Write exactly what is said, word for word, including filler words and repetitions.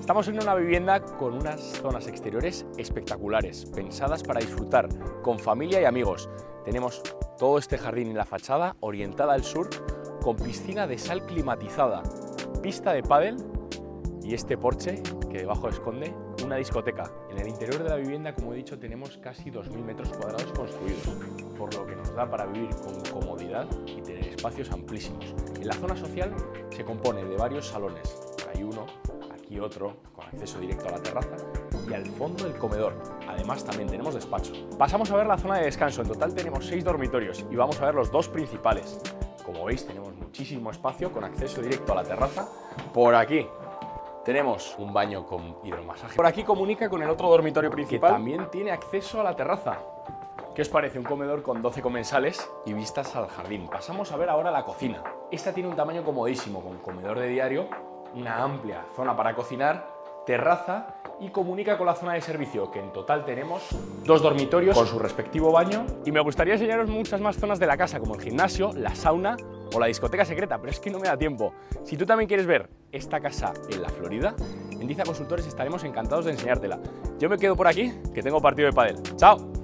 Estamos en una vivienda con unas zonas exteriores espectaculares, pensadas para disfrutar con familia y amigos. Tenemos todo este jardín en la fachada, orientada al sur, con piscina de sal climatizada, pista de pádel y este porche que debajo esconde una discoteca. En el interior de la vivienda, como he dicho, tenemos casi dos mil metros cuadrados construidos, por lo que nos da para vivir con comodidad y tener espacios amplísimos. En la zona social se compone de varios salones, hay uno, aquí otro, con acceso directo a la terraza, y al fondo el comedor. Además también tenemos despacho. Pasamos a ver la zona de descanso. En total tenemos seis dormitorios y vamos a ver los dos principales. Como veis, tenemos muchísimo espacio con acceso directo a la terraza. Por aquí tenemos un baño con hidromasaje. Por aquí comunica con el otro dormitorio principal, que también tiene acceso a la terraza. ¿Qué os parece? Un comedor con doce comensales y vistas al jardín. Pasamos a ver ahora la cocina. Esta tiene un tamaño comodísimo, con comedor de diario, una amplia zona para cocinar, terraza y comunica con la zona de servicio, que en total tenemos dos dormitorios con su respectivo baño. Y me gustaría enseñaros muchas más zonas de la casa, como el gimnasio, la sauna o la discoteca secreta, pero es que no me da tiempo. Si tú también quieres ver esta casa en la Florida, en Diza Consultores estaremos encantados de enseñártela. Yo me quedo por aquí, que tengo partido de pádel. ¡Chao!